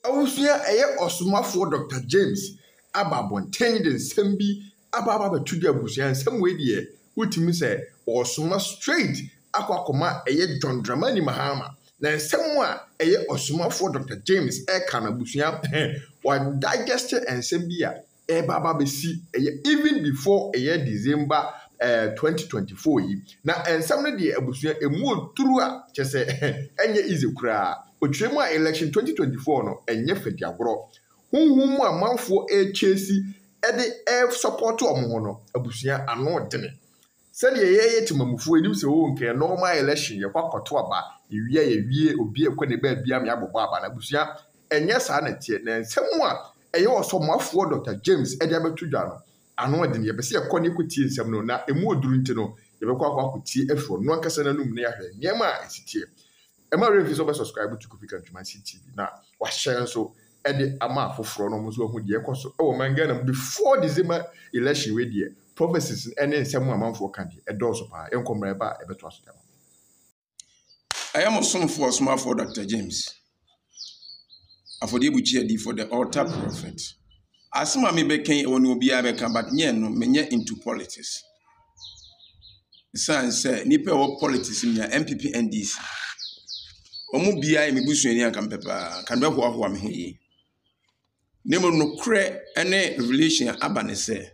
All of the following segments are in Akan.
awusua eye osomafo Dr. James ababonten de nsɛm bi ababa tudu abusua nsɛm we de wotimi sɛ osoma straight akwa eye John Dramani Mahama na nsɛm a eye osomafo Dr. James eka na abusua wa digest nsɛm bi a baba besi eye even before eye December 2024 yi na nsɛm no de abusua emu turu a kyese enye easy kura otwemu a election 2024 no enye fedi agoro hunhum a manfo chesi de support omo no abusua ano dene sɛde yeye timamufu enim sɛ wo nke normal election ye kwakoto aba ewie obi ekwane ba bia me abobo aba na abusua enye saa na tie na nsɛm a eye osomafo Dr. James de abetu dwa no ano dene ye be se ekɔ ne kotie nsɛm no na emu oduru nti no ye be kwa kotie afro no ankasa na num ne yahwe niema a esitie Emma Refi so subscribe to Kofi Kantuma TV na wa share so ede ama afoforo no so hu de ekoso e wo manga na before December election we de prophecies ene nsem amanfo kan de edoso pa enkomra ba ebeto aso dem I am osomfo osomafo Dr. James afodiebuchi edi for the altar prophet asema me beken woni obi a beka but nye no menye into politics say nipa wo politics nya MPP NDC omu bia me busuani anka pepa kan be ho me ho yi nemo no kre ene revelation aba ne se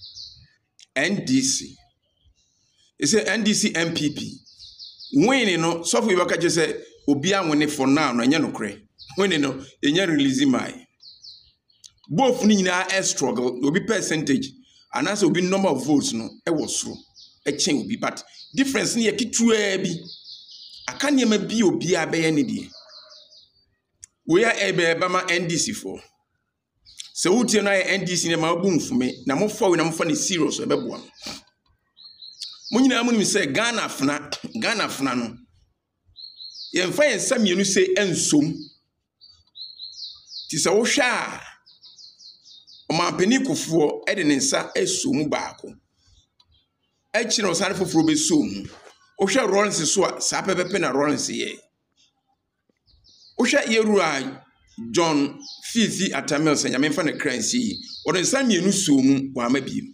NDC is a NDC MPP when no so for you ka je se obi anwone for now no nya no kre when no enya release my both ni nyina a struggle obi percentage and as obi number of votes no e was so e chen obi but difference ni yakitwa bi aka niema bi obi abeye ne die we are ebe bama NDC for so wutie na NDC ne ma obu mfume na mo fa we na mo fa ne serious ebeboa mo nyina mo nim se Ghana fna no ye mfa ye samienu se ensom ti se wo hwa o ma pani kufuo e de ne nsa esom baako e kire o sare foforo be som o hwa Rollins so a sa pepepe na Rollins ye o hwa Yerua John Fifi Atamel se nyame mfa ne kransi o de nsa mienu som wa mabiem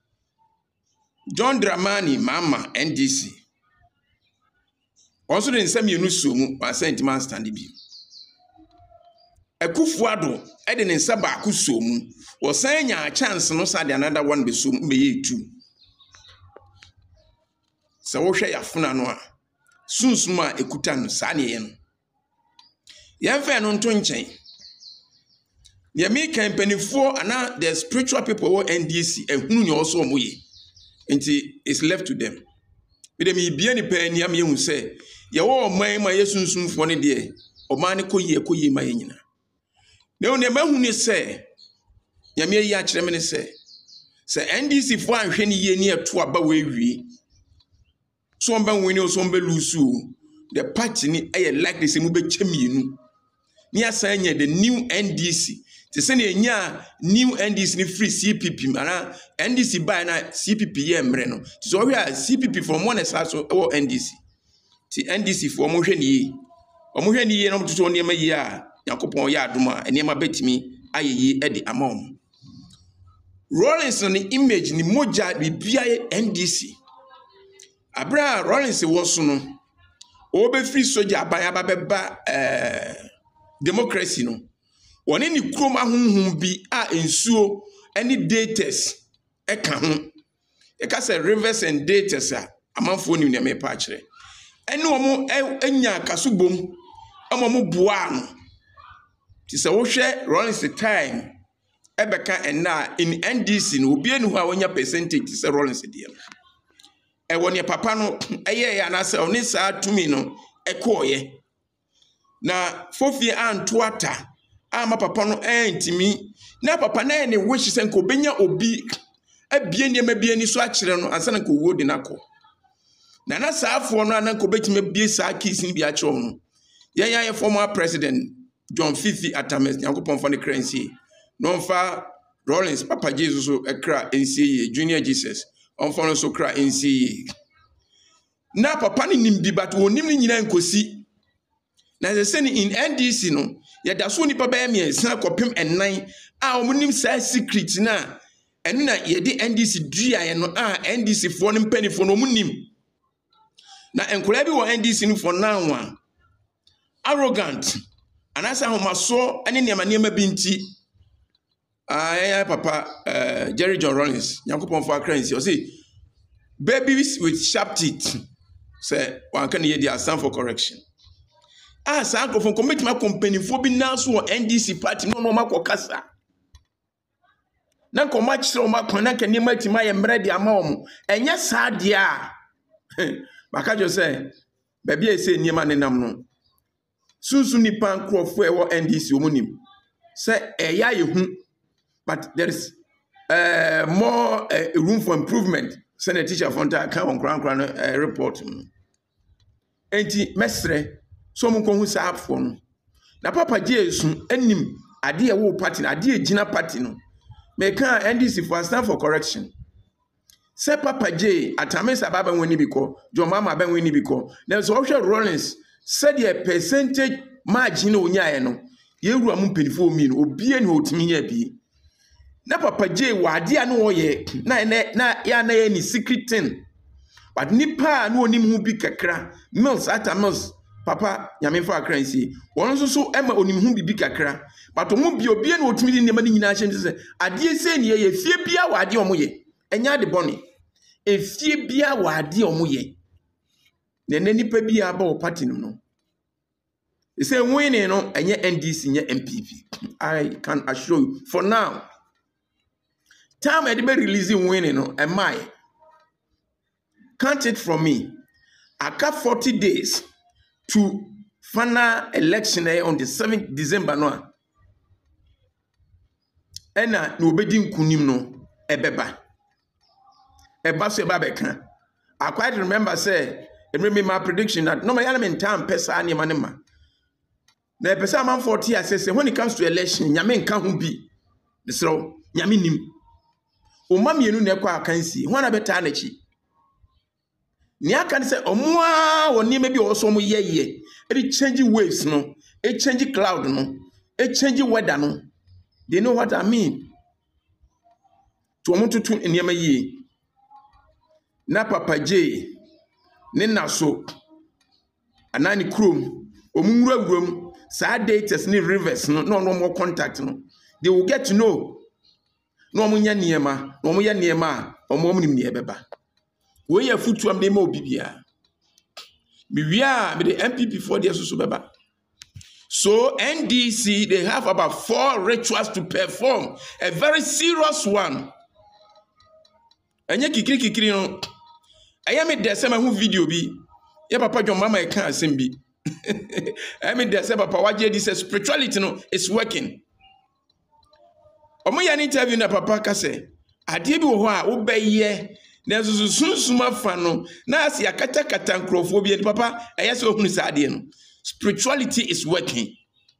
John Dramani Mama NDC also de nsa mienu som wa sentiment stand bi Akufuado e de nsa baako som o san nya chance no sa de another one be som meye two se wo hwe yafuna no a sunsuma ekuta no sa ne ye no ye fa no nto nchen ye me kampanifo ana the spiritual people who NDC ehunu ne also omoye nti is left to them be dem ibia ni pa ni am ye hu se ye wo man ma yesunsumfo ne de o man ne koyi ma ye nyina ne o ne ma hu ne se ye me yi a kire me ne se NDC fo anhwe ne ye ni eto aba we wi so on ben win so on be lose the party ni like this mu be chemienu ni asanya the new NDC te se ne nya new NDC ni free CPP mana NDC buy na CPP ye mre no so we are CPP from one side so NDC ti NDC for mo hwe ni ye no to ne ma yi a yakopon ya adoma ene ma betimi ayeyi e de amom Rollins ni image ni moja bibia NDC Abra Rollins was no obe free soldier abaya beba democracy no woni ni kroma hunhun bi a ensuo any daters e ka ho e ka say rivers and daters a amanfo ni me pa kire ene omo enya kasubom omo bua no ti se wo hwe Rollins time e beka ena in NDC no obi enu ha wonya percentage ti se Rollins de e woni papa no eye ya na se oni sa tumi no ekoye na fofie anto ata ama papa no entimi na papa na ne wish se nko benya obi abie niema bie ni so akire no ansa na ko wodi nako na saafo no na nko betime bie sa kisi ni bi akire no ye former president John Fifi Atames yakopon fa ne currency no fa Rollins Papa Jesus so ekra NCA Junior Jesus on follow so cry NCA na papa ni nimbi but wonim ni nyina nkosi na ze say in NDC no yɛda so nipa bɛyɛ miɛnsa kɔpem ɛnan a wɔn nim saa secret na ɛno na yɛde NDC duaeɛ no a NDC foɔ no mpanimfoɔ no wɔn nim na nkɔla bi wɔ NDC no for now a arrogant anaasɛ ahomasoɔ ne nneɛma bi nti papa Jerry John Rawlings nyankopɔn for akransi o say babies with sharp teeth say one can hear the stand for correction saa nkrofo committee ma companifo bi na so NDC party no makɔkasa na nkɔma kyerɛ ma kwana kan nneɛma tima yɛ mmerɛ de ama wɔn ɛnyɛ saa deɛ a baka jo sɛ baabi a ɛsɛ nneɛma nenam no sunsu nipa nkrofo ɛwɔ NDC wɔn nim sɛ ɛyɛ yehu. But there is more room for improvement. Senator Teacher Fonta come on crown report. Enti mesre so mo ko sa afo no. Na papa Jesu anim ade e wo party na ade gina party no. Me kan NDC for stand for correction. Se papa J atamesa baba woni biko, John Mama ben woni biko. Na so hwe Rawlings said the percentage margin onyae no. Ye wura mu penifo mi no obi ani otimi nya bi. Na papa J wade a no ye na ya na ye ni secret thing but nipa no onim hu bi kakra mills ata mills papa nyame fa akransi won so ema onim hu bi kakra but omo bi obi na otumi di nema ni nyina hyem se ade se ne ye fie bia wade omo ye enya de boni efie bia wade omo ye na nipa bia ba o party no e say winning no enye NDC nye MPP I can assure you for now. Time I be releasing winning no am I count it from me. I got 40 days to final election on the 7th December no. Ena no obedi nkunim no ebeba. Eba so eba beka. I quite remember say remember my prediction that no my element time pesa ani manema. Na pesa man 40 years say when it comes to election nyame nka ho bi. So nyame nim. Oma mienu na kwa akansi hwana beta na chi ni aka se omoa woni me bi oso mo yeye e change waves no e change cloud no e change weather no they know what I mean to omo tutu enema yi na papa J ne naso anani krom omunwura wuram saa dates ni rivers no no more contact no they will get to know. No munya niema, no muya niema, o mo nim ne beba. We ya futu am de ma obibia. Me wia me the MPP for the so beba. So NDC they have about 4 rituals to perform, a very serious one. Anya kikiri no. Aya me de say ma hu video bi. Ya papa John Mama e kan asem bi. Aya me de say papa waje this spirituality no is working. Omo ya ni interview na papa ka se ade bi wo ho a wo beye na sunsuma fa no na asi akata kata nkrofo bi papa eyese ohunu sa ade no spirituality is working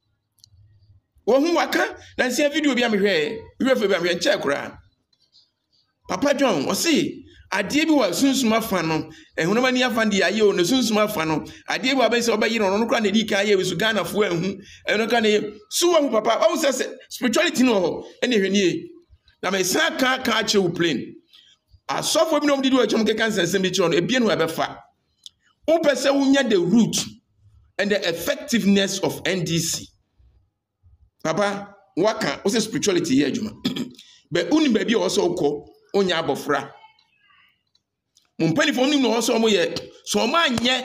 wo hu waka na se video bi amehwe fe bi amehwe nche kura papa John wo se ade bi wa sunsuma fa no ehunu mani afa ndi aye o no sunsuma fa no ade bi wa be se obayi no kura na di ka aye we su Ghana fo ehun eno ka ne su wo papa wo se spirituality no ho ene hwenie na me sa ka che wo plane asofo bi no mdi do achom keka nsensem bi che no ebie no ebefa wo pese wo nya the root and the effectiveness of NDC papa waka wo se spirituality ye adwuma be uni ba bi wo so ukọ onya abofra Mumpani nim no also mo ye so ma anye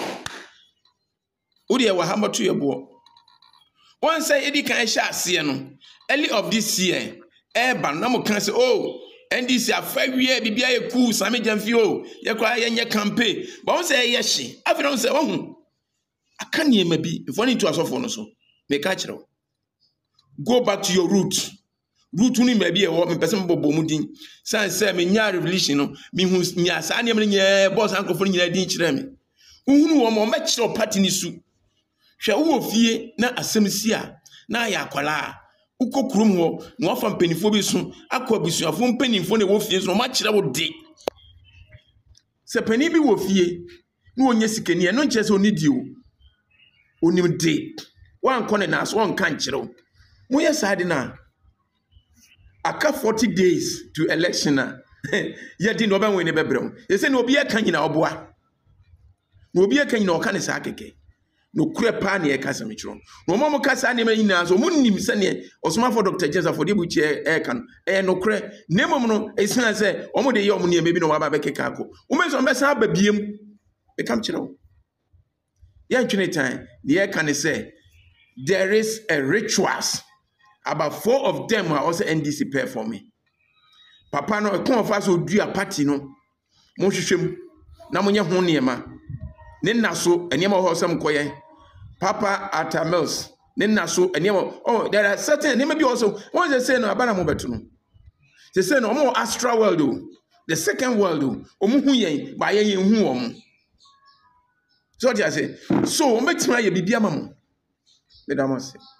wo de wa hamatu ye bo won say edi kan hye ase no early of this year ba na mo kan say oh NDC afawie bibia ye cool same jamfi o ye kwa ye nye campaign but won say ye hye afi don say ohun aka niema bi if to asofo no so me ka kire go back to your roots. Root ni maybe a woman person bobo mudin. San say me nya revelation no me hu nya sa ne me nya boss anko for nyina din kire me. Uhunu wo mo ma kire party ni su. Hwe wo fie na asem si a na ya akwala. Ukokurum ho na ofa mpanifo bi su akọ abusuafo mpanifo na wo fie so ma kire wo de. Se pani bi wo fie na onye sikani no nche se oni di o. Onim de. One corner nas one canchero. Moya sadina. Aka 40 days to election. Yet no ban win a bedroom. They say no be a can in our bois. No be a can no can sa keke. No crepa near Casamitron. No more Casa animal so Munim Sene or smart for Dr. Jessa for the which air can air no cre. Nemono, a son say, Omo de Yomuni, maybe no Babeke Kako. Women's on Messa Babium. Become chiro. Young time, the air can say there is a rituals. About 4 of them are also NDC pair for me. Papa no come of us will do a party no. Moshim Namunya Honiema. Nena so and Yama Hosam Koye. Papa at Mills. Nena so and Yama. Oh, there are certain, they may be also. What is they say no Abana Mobatuno? They say no more Astra world do. The second world do. Omuhuye by ye whom. So I say, so make my baby mamma. The Damas say.